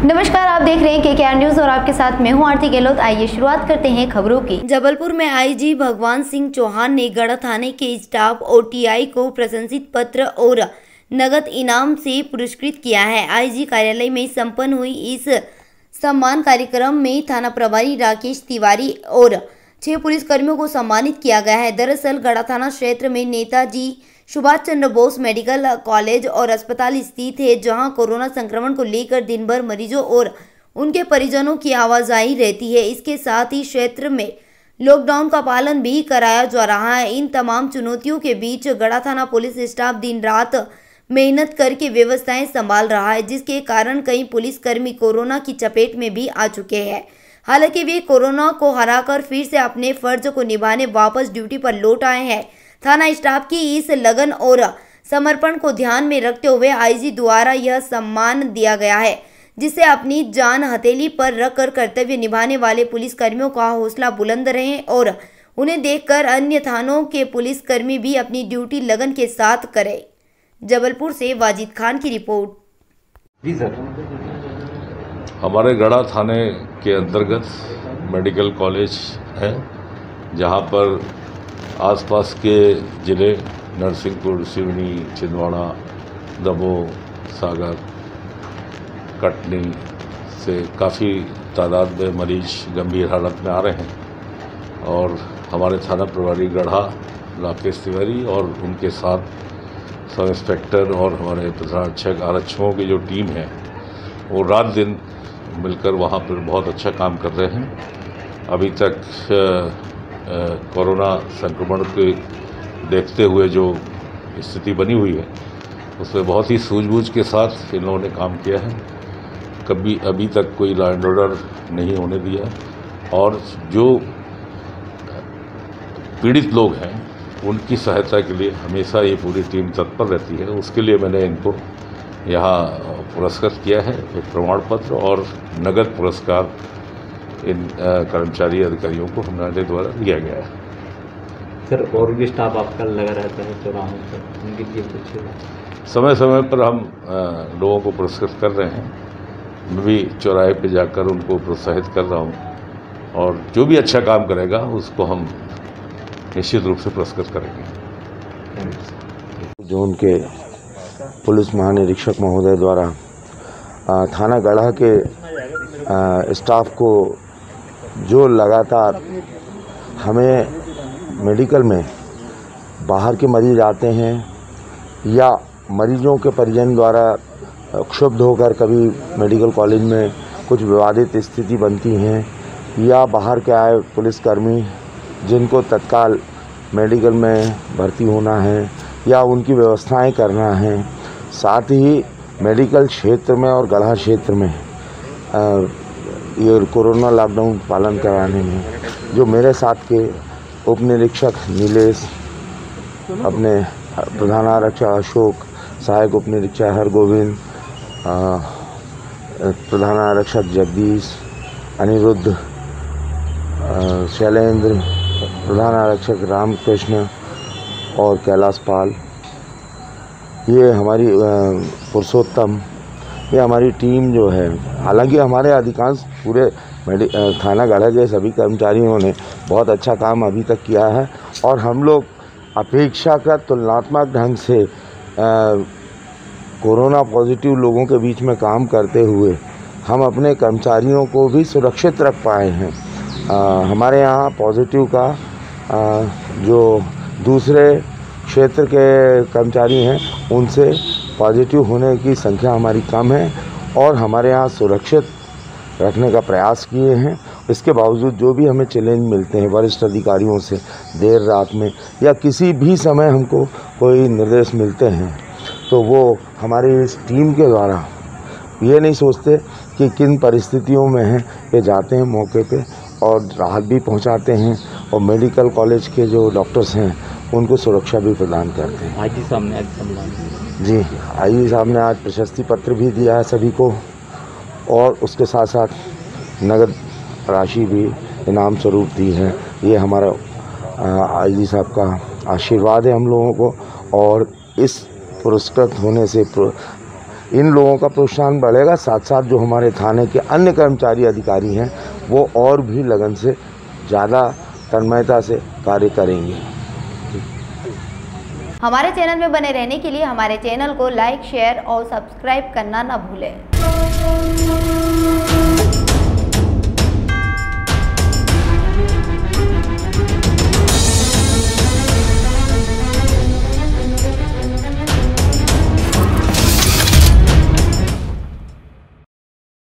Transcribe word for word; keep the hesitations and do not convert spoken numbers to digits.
नमस्कार, आप देख रहे हैं के के आर न्यूज और आपके साथ मैं हूं आरती गहलोत। आइए शुरुआत करते हैं खबरों की। जबलपुर में आईजी भगवान सिंह चौहान ने गढ़ा थाने के स्टाफ और टीआई को प्रशंसित पत्र और नगद इनाम से पुरस्कृत किया है। आईजी कार्यालय में संपन्न हुई इस सम्मान कार्यक्रम में थाना प्रभारी राकेश तिवारी और छह पुलिसकर्मियों को सम्मानित किया गया है। दरअसल गढ़ा थाना क्षेत्र में नेताजी सुभाष चंद्र बोस मेडिकल कॉलेज और अस्पताल स्थित है, जहां कोरोना संक्रमण को लेकर दिन भर मरीजों और उनके परिजनों की आवाजाही रहती है। इसके साथ ही क्षेत्र में लॉकडाउन का पालन भी कराया जा रहा है। इन तमाम चुनौतियों के बीच गढ़ा थाना पुलिस स्टाफ दिन रात मेहनत करके व्यवस्थाएं संभाल रहा है, जिसके कारण कई पुलिसकर्मी कोरोना की चपेट में भी आ चुके हैं। हालांकि वे कोरोना को हराकर फिर से अपने फर्ज को निभाने वापस ड्यूटी पर लौट आए हैं। थाना स्टाफ की इस लगन और समर्पण को ध्यान में रखते हुए आईजी द्वारा यह सम्मान दिया गया है, जिससे अपनी जान हथेली पर रखकर कर्तव्य निभाने वाले पुलिसकर्मियों का हौसला बुलंद रहे और उन्हें देखकर अन्य थानों के पुलिसकर्मी भी अपनी ड्यूटी लगन के साथ करें। जबलपुर से वाजिद खान की रिपोर्ट। जी सर, हमारे गढ़ा थाने के अंतर्गत मेडिकल कॉलेज है, जहां पर आसपास के ज़िले नरसिंहपुर, सिवनी, छिंदवाड़ा, दमोह, सागर, कटनी से काफ़ी तादाद में मरीज गंभीर हालत में आ रहे हैं और हमारे थाना प्रभारी गढ़ा राकेश तिवारी और उनके साथ सब इंस्पेक्टर और हमारे प्रधानारक्षक आरक्षकों की जो टीम है वो रात दिन मिलकर वहाँ पर बहुत अच्छा काम कर रहे हैं। अभी तक कोरोना संक्रमण के देखते हुए जो स्थिति बनी हुई है उसमें बहुत ही सूझबूझ के साथ इन लोगों ने काम किया है। कभी अभी तक कोई लॉ एंड ऑर्डर नहीं होने दिया और जो पीड़ित लोग हैं उनकी सहायता के लिए हमेशा ये पूरी टीम तत्पर रहती है। उसके लिए मैंने इनको यहाँ पुरस्कृत किया है, एक प्रमाण पत्र और नगद पुरस्कार इन कर्मचारी अधिकारियों को हमारे द्वारा दिया गया है। सर, और भी स्टाफ आपका लगा रहता है चौराहों पर, उनके लिए कुछ समय समय पर हम आ, लोगों को पुरस्कृत कर रहे हैं। मैं भी चौराहे पे जाकर उनको प्रोत्साहित कर रहा हूँ और जो भी अच्छा काम करेगा उसको हम निश्चित रूप से पुरस्कृत करेंगे। जो उनके पुलिस महानिरीक्षक महोदय द्वारा थाना गढ़ा के आ, स्टाफ को जो लगातार हमें मेडिकल में बाहर के मरीज आते हैं या मरीजों के परिजन द्वारा क्षुब्ध होकर कभी मेडिकल कॉलेज में कुछ विवादित स्थिति बनती हैं या बाहर के आए पुलिसकर्मी जिनको तत्काल मेडिकल में भर्ती होना है या उनकी व्यवस्थाएं करना है, साथ ही मेडिकल क्षेत्र में और गढ़ा क्षेत्र में आ, ये कोरोना लॉकडाउन पालन कराने में जो मेरे साथ के उप निरीक्षक नीलेश, अपने प्रधान आरक्षक अशोक, सहायक उप निरीक्षक हरगोविंद, प्रधान आरक्षक जगदीश, अनिरुद्ध, शैलेंद्र, प्रधान आरक्षक रामकृष्ण और कैलाश पाल, ये हमारी पुरुषोत्तम, ये हमारी टीम जो है, हालांकि हमारे अधिकांश पूरे थाना गढ़ा के सभी कर्मचारियों ने बहुत अच्छा काम अभी तक किया है और हम लोग अपेक्षाकृत तुलनात्मक ढंग से आ, कोरोना पॉजिटिव लोगों के बीच में काम करते हुए हम अपने कर्मचारियों को भी सुरक्षित रख पाए हैं। आ, हमारे यहाँ पॉजिटिव का आ, जो दूसरे क्षेत्र के कर्मचारी हैं उनसे पॉजिटिव होने की संख्या हमारी कम है और हमारे यहाँ सुरक्षित रखने का प्रयास किए हैं। इसके बावजूद जो भी हमें चैलेंज मिलते हैं वरिष्ठ अधिकारियों से देर रात में या किसी भी समय हमको कोई निर्देश मिलते हैं तो वो हमारी इस टीम के द्वारा ये नहीं सोचते कि किन परिस्थितियों में हैं, ये जाते हैं मौके पे और राहत भी पहुंचाते हैं और मेडिकल कॉलेज के जो डॉक्टर्स हैं उनको सुरक्षा भी प्रदान करते हैं। आईजी साहब ने आज सम्मान जी आईजी साहब ने आज प्रशस्ति पत्र भी दिया है सभी को और उसके साथ साथ नगद राशि भी इनाम स्वरूप दी है। ये हमारा आईजी साहब का आशीर्वाद है हम लोगों को और इस पुरस्कृत होने से इन लोगों का प्रोत्साहन बढ़ेगा, साथ साथ जो हमारे थाने के अन्य कर्मचारी अधिकारी हैं वो और भी लगन से ज़्यादा तन्मयता से कार्य करेंगे। हमारे चैनल में बने रहने के लिए हमारे चैनल को लाइक, शेयर और सब्सक्राइब करना न भूलें।